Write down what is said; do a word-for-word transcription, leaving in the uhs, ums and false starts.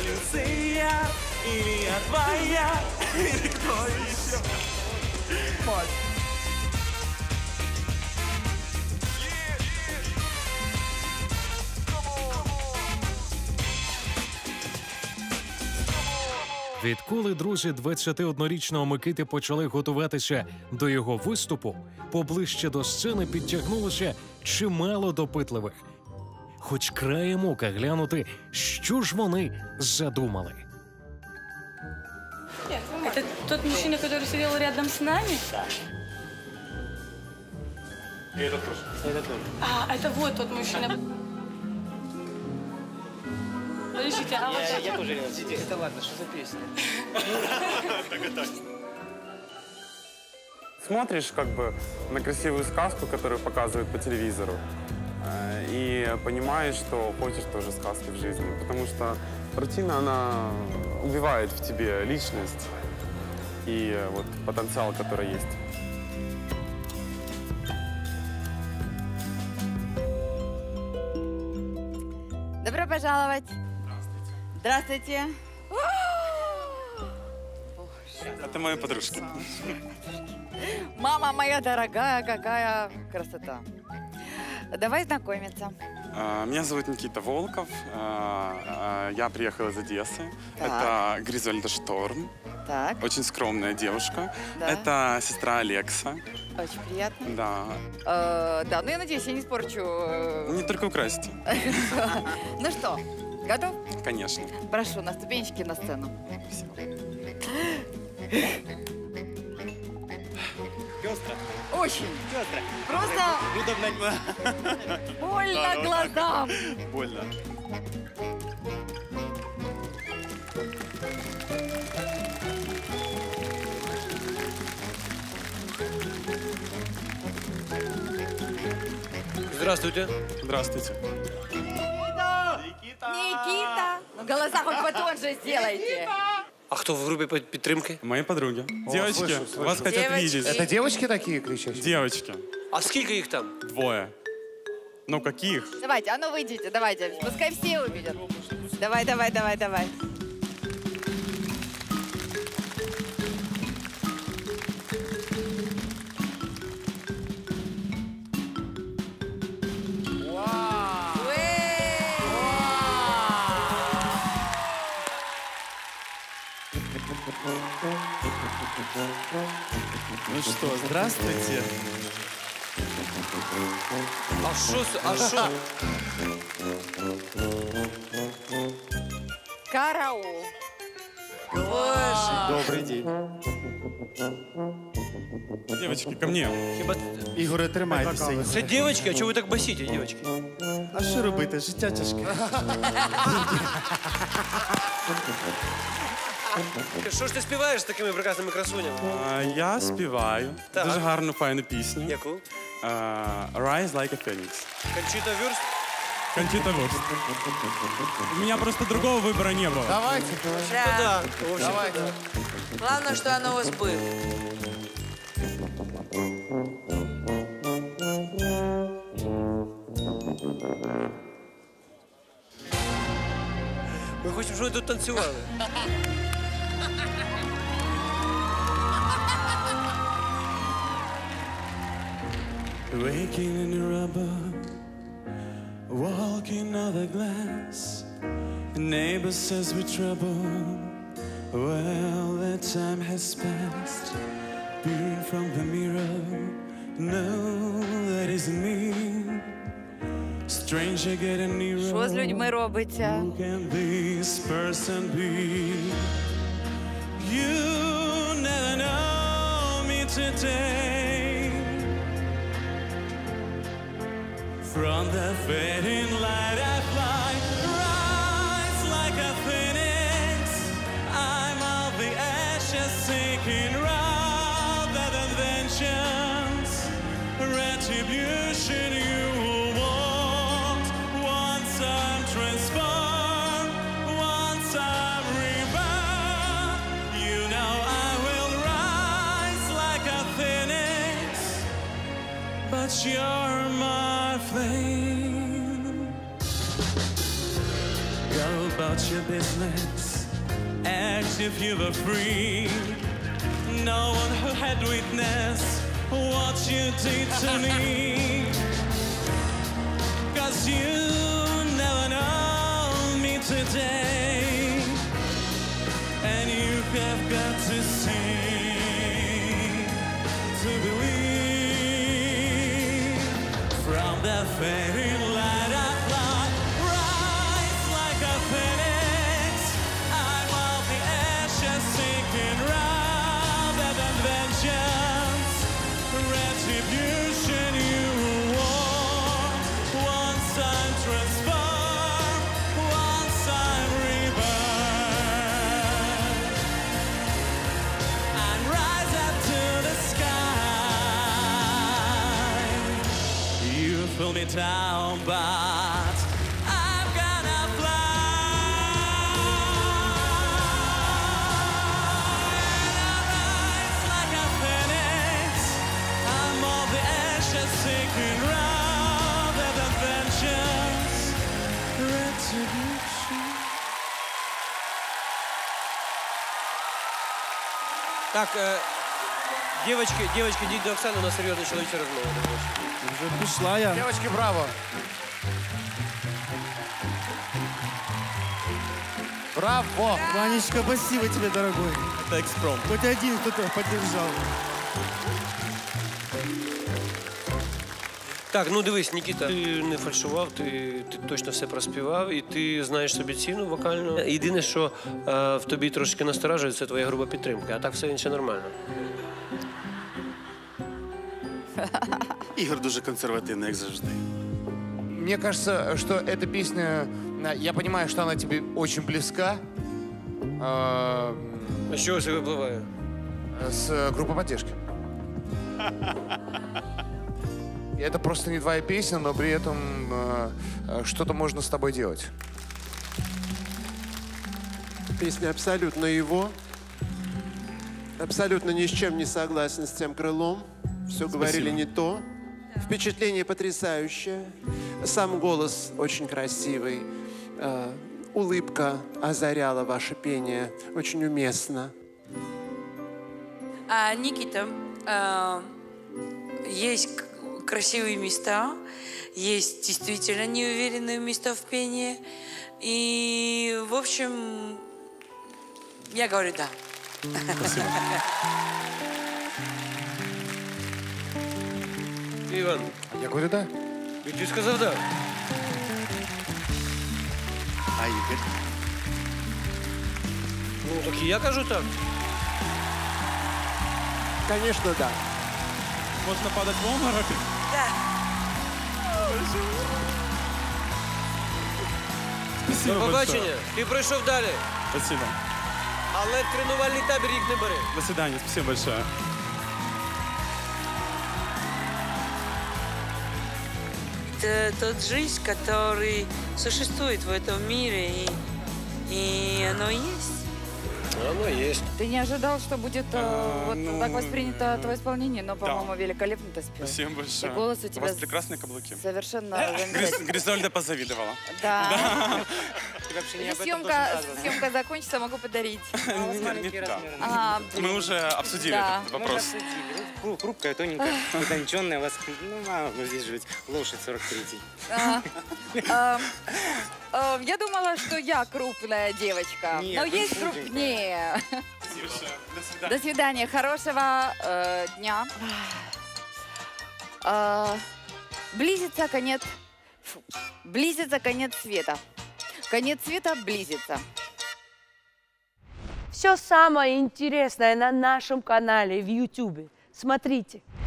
Люция, или я твоя, или кто еще? Мать. Відколи друзі двадцятиоднорічного Микити почали готуватися до його виступу, поближче до сцени підтягнулося чимало допитливих. Хоч краєм ока глянути, що ж вони задумали. Это тот мужчина, который сидел рядом с нами? Да. И это тоже. Это тоже. А, это вот тот мужчина. Подождите, а вот Я, я тоже рядом сидел. Это ладно, что за песня? Так и так. Смотришь как бы на красивую сказку, которую показывают по телевизору, и понимаешь, что хочешь тоже сказки в жизни. Потому что картина, она убивает в тебе личность и вот потенциал, который есть. Добро пожаловать. Здравствуйте. Это мои подружки. Мама моя дорогая, какая красота. Давай знакомиться. Меня зовут Никита Волков. Я приехал из Одессы. Так. Это Гризельда Шторм. Так. Очень скромная девушка. Да. Это сестра Алекса. Очень приятно. Да. Э, да, ну я надеюсь, я не испорчу. Не только украсть. Ну что, готов? Конечно. Прошу, на ступенечки на сцену. Пестро. Очень. Пестро. Просто Удобно. больно глазам. Больно. Здравствуйте. Здравствуйте. Никита. Ну, глаза хоть потоньше сделайте. А хто в групі підтримки? Мои подруги. Девочки, слышу, слышу. вас хотят Девочки. видеть. Это девочки такие кричащие? Девочки. А скільки їх там? Двое. Ну, каких? Давайте, а ну выйдите, давайте. Пускай все увидят. Давай, давай, давай, давай. Ну что, здравствуйте. А що? А що? Караул. Добрый день. Девочки, ко мне. Хіба Ігоре, тримайтеся. Ігоре. це дівчатки? А чого ви так басіте, дівчатки? А що робити? Життя тяжке. Що ж ти співаєш з такими прекрасними красунями? А, Я співаю Так. дуже гарну файну пісню. Яку? А, Rise like a phoenix. Кончита Вюрст? Кончита Вурст. У меня просто другого выбора не было. Давайте. Да. Да. В общем, Давайте. да. Главное, что оно у вас будет. Ми хочемо, щоб вони тут танцювали. Waking in the rubber, walking on the glass. Neighbor says we're trouble. Well, that time has passed. Peering from the mirror, no, that isn't me. Stranger getting nearer. Що з людьми робиться? Who can this person be? You never know me today. From the fading light I fly, rise like a phoenix. I'm of the ashes seeking rather than vengeance. Retribution you want. Once I'm transformed, once I'm reborn. You know I will rise like a phoenix. But you're my flame. Go about your business as if you were free. No one who had witnessed what you did to me. Cause you never know me today, and you have got to see to believe. From the fading light I fly, rise like a phoenix. I'm of the ashes seeking rather than vengeance. Retribution you want. Once I'm transformed, once I'm reborn, and rise up to the sky. You pull me down, but I'm gonna fly. And I rise like a phoenix. I'm of the ashes seeking rather than vengeance. Retribution. Так, е, дівчатки, дівчатки, йдіть до Оксани, у нас серйозна чоловіча розмова. Вже пішла я. Девочки, браво! Браво! Ванечка, спасибо тебе, дорогой. Это экспромт. Хоть один кто-то поддержал. Так, ну дивись, Нікіта, ти не фальшував, ти, ти точно все проспівав, і ти знаєш собі ціну вокальну. Єдине, що е, в тобі трошки насторажує, це твоя груба підтримка, а так все інше нормально. Ігор дуже консервативний, як завжди. Мне кажется, что эта песня, я понимаю, что она тебе очень близка. э, А що це випливає? С группы поддержки. Это просто не твоя песня, но при этом э, э, что-то можно с тобой делать. Песня абсолютно его. Абсолютно ни с чем не согласен с тем крылом. Все говорили не то. Впечатление потрясающее. Сам голос очень красивый. Э, улыбка озаряла ваше пение. Очень уместно. А, Никита, а, есть к- красивые места, есть действительно неуверенные места в пении. И, в общем, я говорю да. Іван, Я говорю да. і ти сказав да. А Ігор? Ну так і я кажу так. Конечно, да. Можно падать в обморок? Да. До побачення. Ти пройшов далі. Спасибо. Але тренувальний табір їх не бери. До свидания. Спасибо большое. Это тот жизнь, который существует в этом мире, и, и оно есть. Воно є. Ты не ожидал, что будет э, вот ну, так воспринято твое исполнение, но, по-моему, великолепно ты спел. Спасибо большое. И голос у У тебя вас с- прекрасные каблуки. совершенно Грис- замечательный. Гризольда позавидовала. Да. Вообще Если съемка, съемка закончится, могу подарить. Да. А, Мы уже обсудили Да. этот вопрос. Хрупкая, тоненькая, утонченная. У вас, ну, мало, ну, здесь же ведь лошадь сорок третий. а, а, а, Я думала, что я крупная девочка, Нет, но вы есть худенькая. крупнее. Спасибо большое. До свидания. До свидания, хорошего э, дня. А, Близится конец, фу, близится конец света. Конец света близится. Все самое интересное на нашем канале в Ютубе. Смотрите.